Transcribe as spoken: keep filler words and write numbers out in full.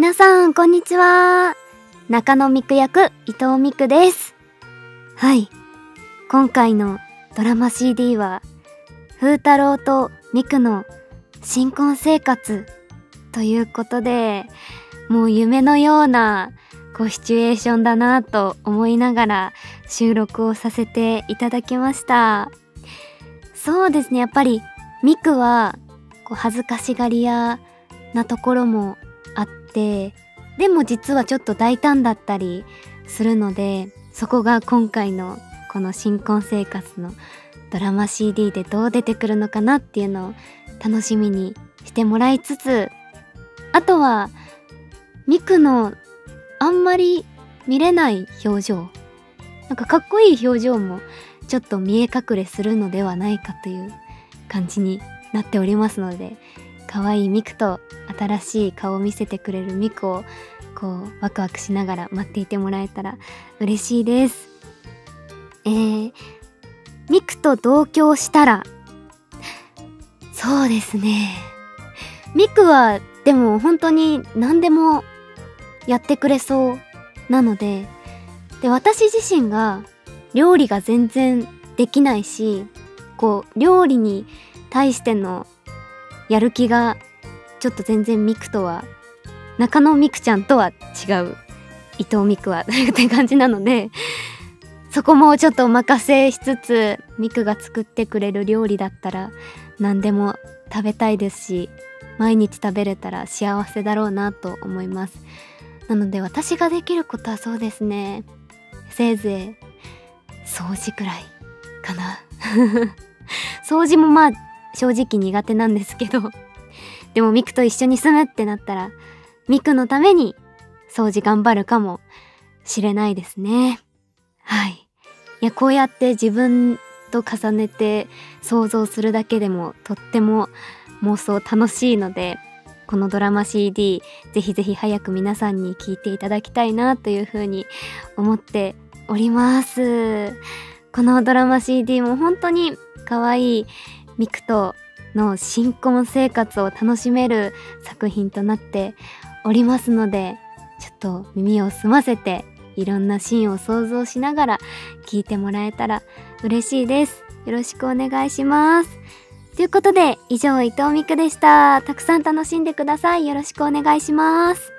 皆さんこんにちは。中野ミク役伊藤ミクです。はい、今回のドラマ シーディー は風太郎とミクの新婚生活ということで、もう夢のようなこうシチュエーションだなと思いながら収録をさせていただきました。そうですね、やっぱりミクはこう恥ずかしがり屋なところもあって、でも実はちょっと大胆だったりするので、そこが今回のこの新婚生活のドラマ シーディー でどう出てくるのかなっていうのを楽しみにしてもらいつつ、あとはミクのあんまり見れない表情、なんかかっこいい表情もちょっと見え隠れするのではないかという感じになっておりますので、可愛いミクと新しい顔を見せてくれるミクをこうワクワクしながら待っていてもらえたら嬉しいです。えー、ミクと同居したら、そうですね、ミクはでも本当に何でもやってくれそうなので、で私自身が料理が全然できないし、こう料理に対してのやる気がちょっと全然ミクとは、中野ミクちゃんとは違う伊藤ミクはって感じなので、そこもちょっとお任せしつつ、ミクが作ってくれる料理だったら何でも食べたいですし、毎日食べれたら幸せだろうなと思います。なので私ができることはそうですね、せいぜい掃除くらいかな掃除もまあ正直苦手なんですけど、でもミクと一緒に住むってなったらミクのために掃除頑張るかもしれないですね。はい。いや、こうやって自分と重ねて想像するだけでもとっても妄想楽しいので、このドラマ シーディー ぜひぜひ早く皆さんに聞いていただきたいなというふうに思っております。このドラマ シーディー も本当に可愛いミクとの新婚生活を楽しめる作品となっておりますので、ちょっと耳を澄ませていろんなシーンを想像しながら聞いてもらえたら嬉しいです。よろしくお願いします。ということで以上、伊藤ミクでした。たくさん楽しんでください。よろしくお願いします。